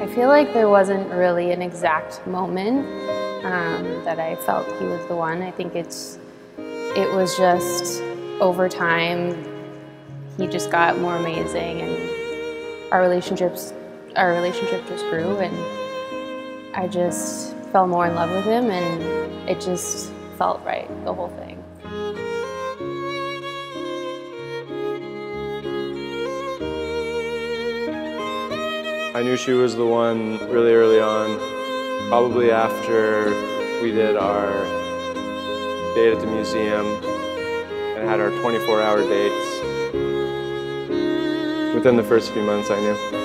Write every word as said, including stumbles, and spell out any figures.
I feel like there wasn't really an exact moment um, that I felt he was the one. I think it's it was just over time he just got more amazing, and our relationships our relationship just grew, and I just fell more in love with him, and it just felt right, the whole thing. I knew she was the one really early on, probably after we did our date at the museum and had our twenty-four hour dates. Within the first few months I knew.